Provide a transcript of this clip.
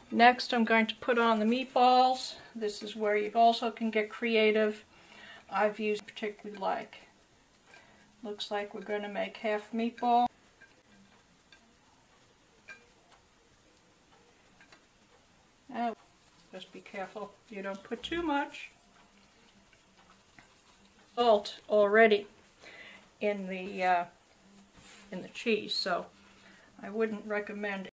Next I'm going to put on the meatballs. This is where you also can get creative. I've used particularly looks like we're going to make half meatball. Now, just be careful you don't put too much salt already in the cheese, so I wouldn't recommend